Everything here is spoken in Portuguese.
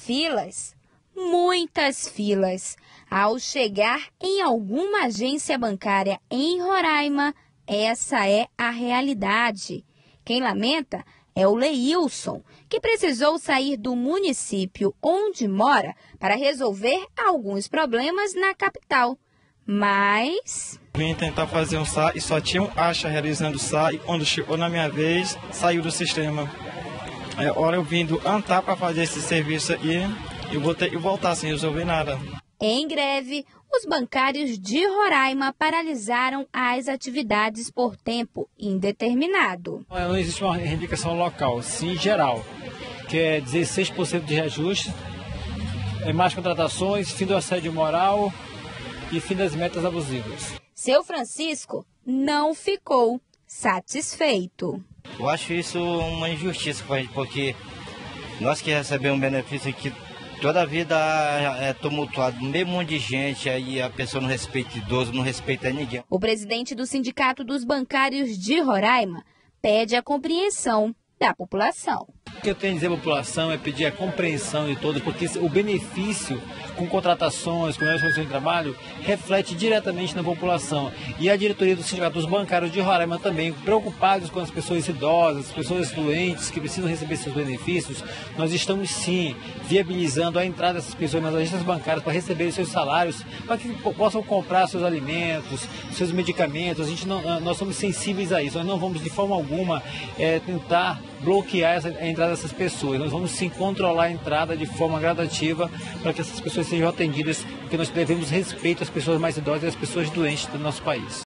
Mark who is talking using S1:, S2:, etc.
S1: Filas, muitas filas. Ao chegar em alguma agência bancária em Roraima, essa é a realidade. Quem lamenta é o Leilson, que precisou sair do município onde mora para resolver alguns problemas na capital. Mas
S2: vim tentar fazer um SAI e só tinha um acha realizando o SAI. Quando chegou na minha vez, saiu do sistema. Agora eu vim do ANTAR para fazer esse serviço aí e vou ter que voltar sem resolver nada.
S1: Em greve, os bancários de Roraima paralisaram as atividades por tempo indeterminado.
S3: Não existe uma reivindicação local, sim geral, que é 16% de reajuste, mais contratações, fim do assédio moral e fim das metas abusivas.
S1: Seu Francisco não ficou satisfeito.
S4: Eu acho isso uma injustiça para a gente, porque nós que recebemos um benefício aqui, toda a vida é tumultuado, meio monte de gente, aí a pessoa não respeita idoso, não respeita ninguém.
S1: O presidente do Sindicato dos Bancários de Roraima pede a compreensão da população.
S3: O que eu tenho a dizer à população é pedir a compreensão de todos, porque o benefício com contratações, com as condições de trabalho, reflete diretamente na população. E a diretoria do Sindicato dos Bancários de Roraima também, preocupados com as pessoas idosas, as pessoas doentes que precisam receber seus benefícios, nós estamos sim viabilizando a entrada dessas pessoas nas agências bancárias para receberem seus salários, para que possam comprar seus alimentos, seus medicamentos. Nós somos sensíveis a isso, nós não vamos de forma alguma tentar bloquear a entrada dessas pessoas. Nós vamos sim controlar a entrada de forma gradativa para que essas pessoas sejam atendidas, porque nós devemos respeito às pessoas mais idosas e às pessoas doentes do nosso país.